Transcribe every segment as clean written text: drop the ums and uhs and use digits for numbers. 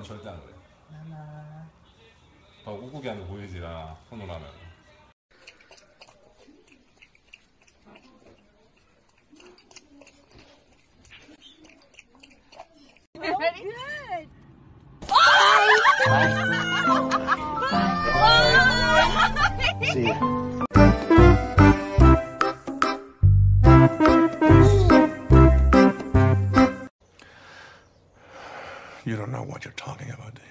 절대 안 그래. 더 꾹꾹이 하는 거 보이지, 나 손으로 하면. Ready? Good. See ya. You don't know what you're talking about, do you?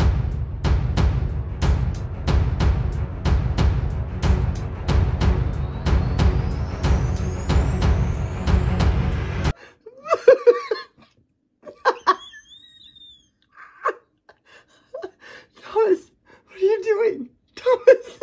Thomas, what are you doing? Thomas!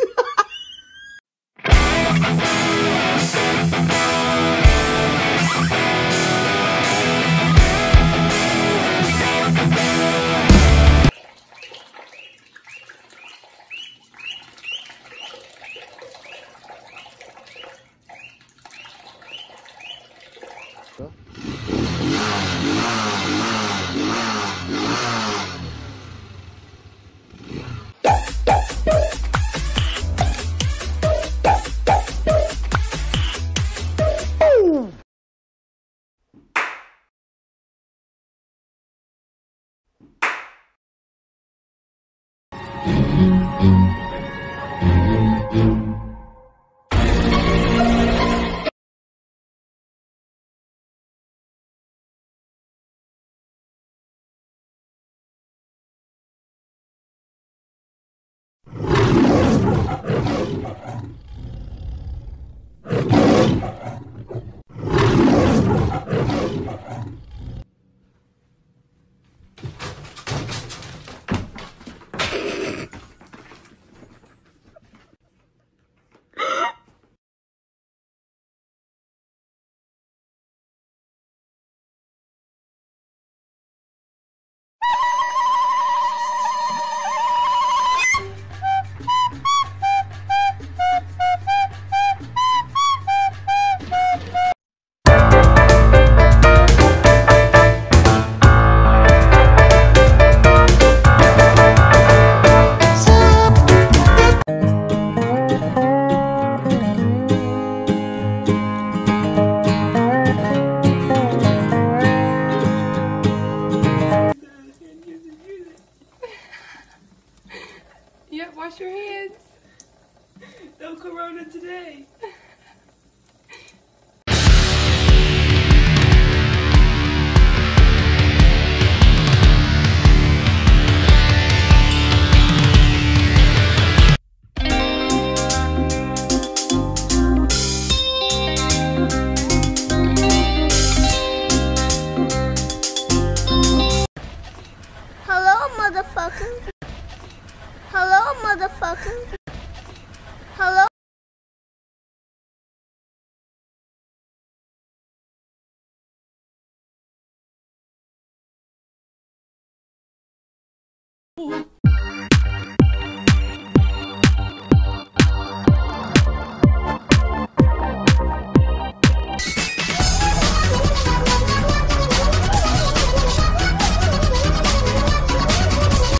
Yep, wash your hands. No corona today. Hello, motherfucker. Hello, motherfucker.